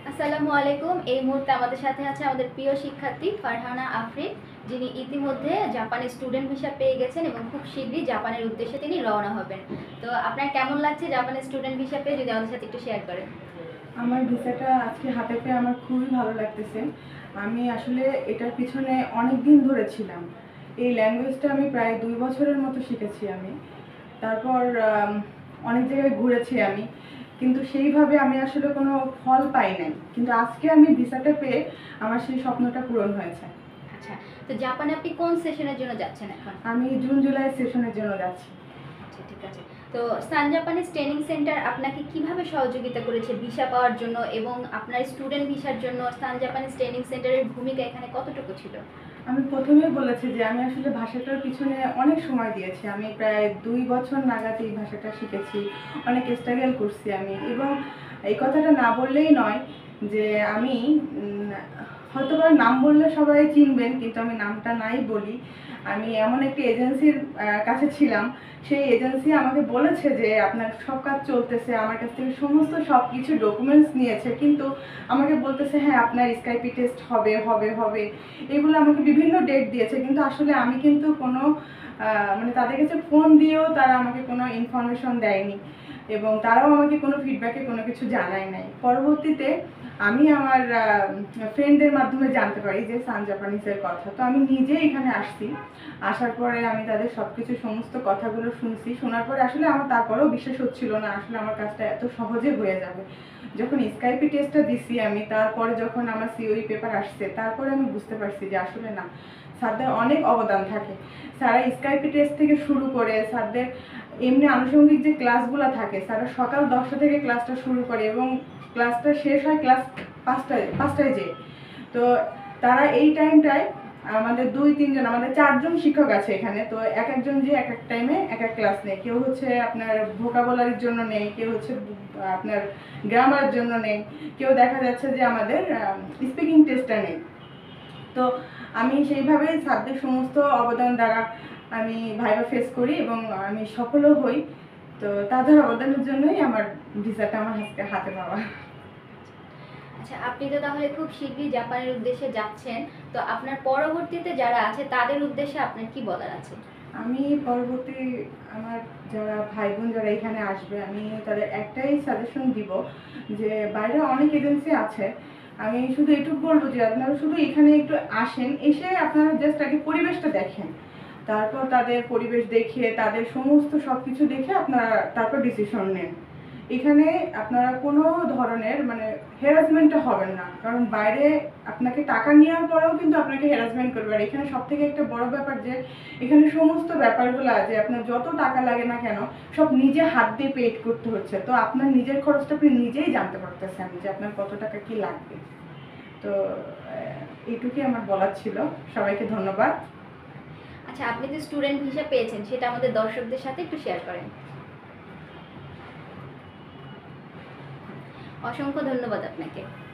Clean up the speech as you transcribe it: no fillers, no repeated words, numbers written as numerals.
আসসালামু আলাইকুম। এই মুহূর্তে আমাদের সাথে আছে আমাদের প্রিয় শিক্ষার্থী ফারহানা আফরিন, যিনি ইতিমধ্যে জাপানের স্টুডেন্ট ভিসা পেয়ে গেছেন এবং খুব শীঘ্রই জাপানের উদ্দেশ্যে তিনি রওনা হবেন। তো আপনার কেমন লাগছে জাপানের স্টুডেন্ট ভিসা পেয়ে, যদি আমাদের সাথে একটু শেয়ার করেন। আমার ভিসাটা আজকে হাতে পেয়ে আমার খুবই ভালো লাগতেছে। আমি আসলে এটার পিছনে অনেক দিন ধরে ছিলাম। এই ল্যাঙ্গুয়েজটা আমি প্রায় 2 বছরের মতো শিখেছি আমি। তারপর অনেক জায়গায় ঘুরেছি আমি, কিন্তু সেইভাবে আমি আসলে কোনো ফল পাই নাই। কিন্তু আজকে আমি ভিসাটা পেয়ে আমার সেই স্বপ্নটা পূরণ হয়েছে। আচ্ছা, তো জাপানে আপনি কোন সেশনের জন্য যাচ্ছেন এখন? আমি জুন-জুলাই সেশনের জন্য যাচ্ছি। আচ্ছা, ঠিক আছে। তো সান জাপানিজ ট্রেনিং সেন্টার আপনাকে কিভাবে সহযোগিতা করেছে ভিসা পাওয়ার জন্য, এবং আপনার স্টুডেন্ট ভিসার জন্য সান জাপানিজ ট্রেনিং সেন্টারের ভূমিকা এখানে কতটুকু ছিল? আমি প্রথমেই বলেছি যে আমি আসলে ভাষাটার পিছনে অনেক সময় দিয়েছি। আমি প্রায় 2 বছর নাগাদ এই ভাষাটা শিখেছি। অনেক স্ট্রাগল করছি আমি, এবং এই কথাটা না বললেই নয় যে আমি হয়তোবা নাম বললে সবাই চিনবেন, কিন্তু আমি নামটা নাই বলি। আমি এমন একটি এজেন্সির কাছে ছিলাম। সেই এজেন্সি আমাকে বলেছে যে আপনার সব কাজ চলতেছে, আমার কাছ থেকে সমস্ত সব কিছু ডকুমেন্টস নিয়েছে, কিন্তু আমাকে বলতেছে হ্যাঁ আপনার স্কাইপি টেস্ট হবে হবে হবে, এগুলো আমাকে বিভিন্ন ডেট দিয়েছে। কিন্তু আসলে আমি কিন্তু কোনো মানে তাদের কাছে ফোন দিয়েও তারা আমাকে কোনো ইনফরমেশন দেয়নি, এবং তারাও আমাকে কোনো ফিডব্যাকে কোনো কিছু জানায় নাই। পরবর্তীতে আমি আমার ফ্রেন্ডদের মাধ্যমে জানতে পারি যে সান জাপানিজের কথা। তো আমি নিজে এখানে আসছি। আসার পরে আমি তাদের সব কিছু সমস্ত কথাগুলো শুনছি। শোনার পরে আসলে আমার তারপরেও বিশ্বাস হচ্ছিল না আসলে আমার কাজটা এত সহজে হয়ে যাবে। যখন স্কাইপি টেস্টটা দিছি আমি, তারপরে যখন আমার সিওই পেপার আসছে, তারপরে আমি বুঝতে পারছি যে আসলে না, স্যারদের অনেক অবদান থাকে। স্যারা স্কাইপি টেস্ট থেকে শুরু করে স্যারদের এমনি আনুষঙ্গিক যে ক্লাসগুলো থাকে, স্যারা সকাল 10টা থেকে ক্লাসটা শুরু করে এবং ক্লাসটা শেষ হয় ক্লাস 5টায় যেয়ে। তো তারা এই টাইমটায় আমাদের 2-3 জন, আমাদের 4 জন শিক্ষক আছে এখানে। তো এক একজন যে এক এক টাইমে এক এক ক্লাস নেয়। কেউ হচ্ছে আপনার ভোকাবুলারির জন্য নেয়, কেউ হচ্ছে আপনার গ্রামারের জন্য নেয়, কেউ দেখা যাচ্ছে যে আমাদের স্পিকিং টেস্টটা নেই। তো আমি সেইভাবেই স্যারদের সমস্ত অবদান দ্বারা আমি ভাইভা ফেস করি এবং আমি সফলও হই। তো তাদের অবদানের জন্যই আমার ভিসাটা আমার হাতে পাওয়া। আচ্ছা, আপনি তো তাহলে খুব শীঘ্রই জাপানের উদ্দেশ্যে যাচ্ছেন। তো আপনার পরবর্তীতে যারা আছে তাদের উদ্দেশ্যে আপনার কি বলার আছে? আমি পরবর্তী আমার যারা ভাই বোন যারা এখানে আসবে, আমি তাদের একটাই সাজেশন দিব যে বাইরে অনেক এজেন্সি আছে। আমি শুধু এটুকু বলবো যে আপনারা শুধু এখানে একটু আসেন, এসে আপনারা জাস্ট আগে পরিবেশটা দেখেন। তারপর তাদের পরিবেশ দেখে, তাদের সমস্ত সব কিছু দেখে আপনারা তারপর ডিসিশন নেন। এখানে আপনারা কোনো ধরনের মানে হ্যারাসমেন্টটা হবেন না, কারণ বাইরে আপনাকে টাকা নেওয়ার পরেও কিন্তু আপনাকে হ্যারাসমেন্ট করবে। আর এখানে সব থেকে একটা বড় ব্যাপার যে এখানে সমস্ত ব্যাপারগুলো যে আপনার যত টাকা লাগে না কেন সব নিজে হাত দিয়ে পেড করতে হচ্ছে। তো আপনার নিজের খরচটা আপনি নিজেই জানতে পারতেছেন যে আপনার কত টাকা কি লাগবে। তো এইটুকুই আমার বলার ছিল। সবাইকে ধন্যবাদ। আচ্ছা, আপনি যে স্টুডেন্ট ভিসা পেয়েছেন সেটা আমাদের দর্শকদের সাথে একটু শেয়ার করেন। অসংখ্য ধন্যবাদ আপনাকে।